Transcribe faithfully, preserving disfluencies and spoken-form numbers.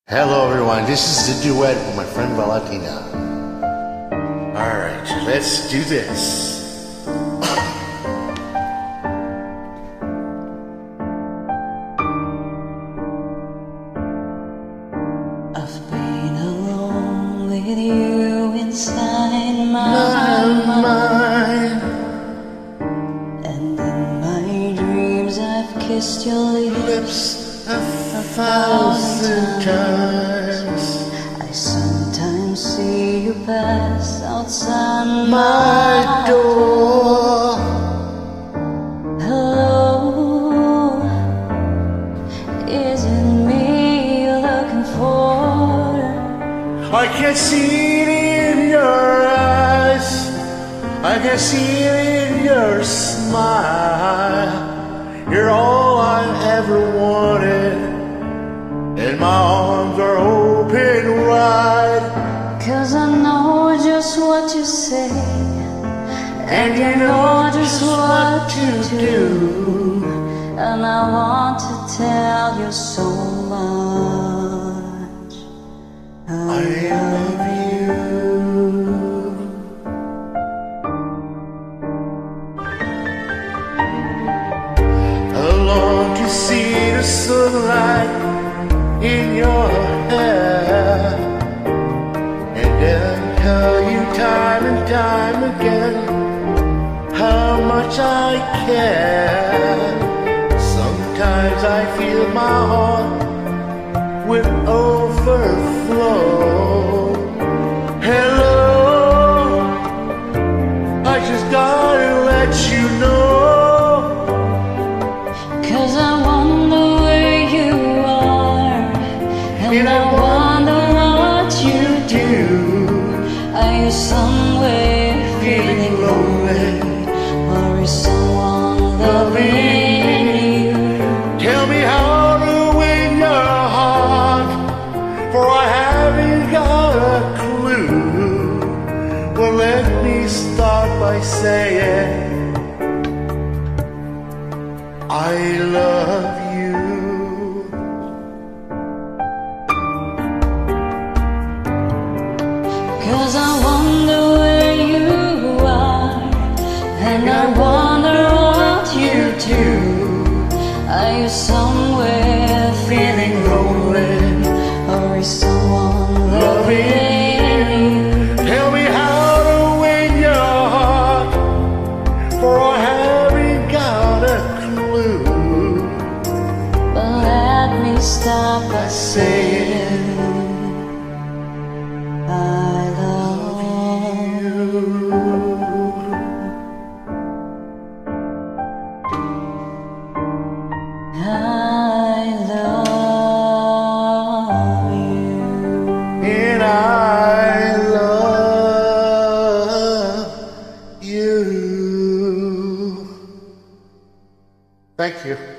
Hello everyone, this is the duet with my friend Valentina. Alright, let's do this. I've been alone with you inside my, my mind, and in my dreams I've kissed your lips a thousand times. I sometimes see you pass outside my my door. Hello, is it me you're looking for? I can see it in your eyes, I can see it in your smile. You're all I ever wanted, and my arms are open wide. Cause I know just what you say, And you know just what to do. and I want to tell you so much. I, I love you. I long to see the sunlight in your hair, and then tell you time and time again how much I care. Sometimes I feel my heart will overflow. Hello, I just gotta let you know. Cause I wonder where you are, and, and I wonder what you do. Are you somewhere feeling lonely, or is someone loving you? Tell me how to win your heart, for I haven't got a clue. Well, let me start by saying I love you. Cause I wonder where you are, and I wonder what you do. Are you somewhere feeling lonely, or is someone loving you? Tell me how to win your heart, for I haven't got a clue. But let me stop by saying I love you. I love you. And I love you. Thank you.